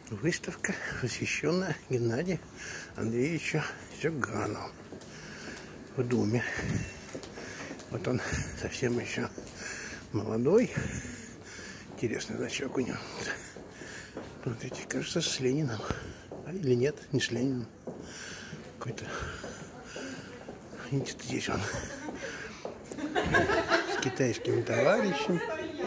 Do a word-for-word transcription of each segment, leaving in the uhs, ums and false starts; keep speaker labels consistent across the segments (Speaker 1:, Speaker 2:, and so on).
Speaker 1: Выставка, посвященная Геннадию Андреевичу Зюганову в доме. Вот он совсем еще молодой. Интересный значок у него. Смотрите, кажется, с Лениным. А, или нет, не с Лениным. Какой-то... Видите, здесь он с китайским товарищем.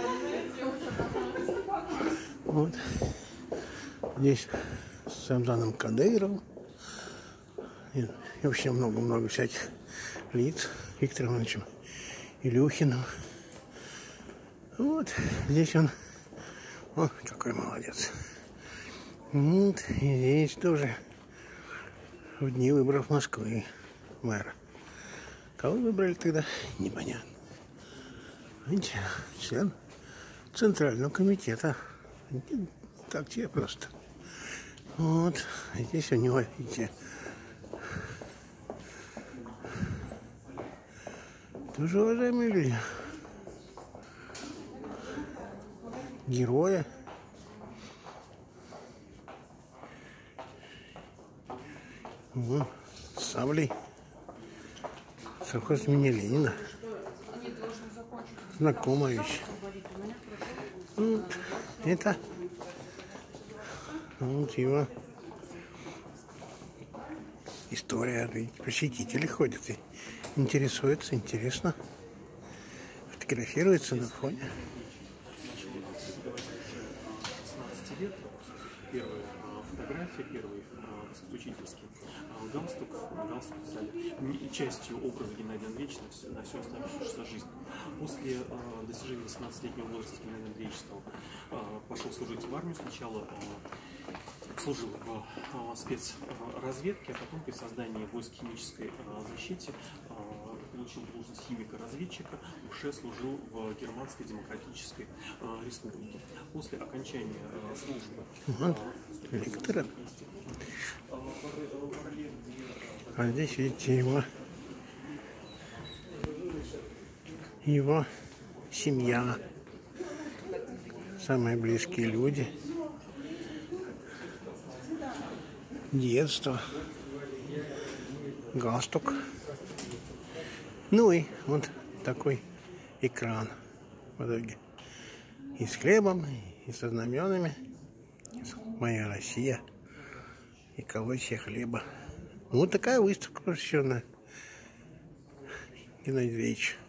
Speaker 1: Вот. Здесь с Рамзаном Кадыровым. И, и вообще много-много всяких лиц. Виктором Ивановичем Илюхиным. Вот. Здесь он... О, какой молодец. Вот. И здесь тоже в дни выборов Москвы мэра. Кого выбрали тогда? Непонятно. Видите, член Центрального комитета. Так тебе просто. Вот. Здесь у него, видите, тоже уважаемые люди. Герои. Угу. С саблей. Совхоз имени Ленина. Знакомая вещь. Вот. Это вот его история. Видите, посетители ходят и интересуются, интересно. Фотографируются на фоне.
Speaker 2: Первая фотография, первый учительский галстук, галстук стали частью образа Геннадия Андреевича на всю оставшуюся жизнь. После э, достижения восемнадцатилетнего возраста Геннадий Андреевич стал, э, пошел служить в армию. Сначала э, служил в э, спецразведке, а потом при создании войск химической э, защиты э, получил должность химика-разведчика, уже служил в Германской Демократической э, Республике. После окончания э, службы э,
Speaker 1: Виктора. А здесь видите его его семья, самые близкие люди, детство, галстук. Ну и вот такой экран в итоге. И с хлебом, и со знаменами. Моя Россия. И колосья хлеба. Вот такая выставка посвященная Геннадию Андреевичу.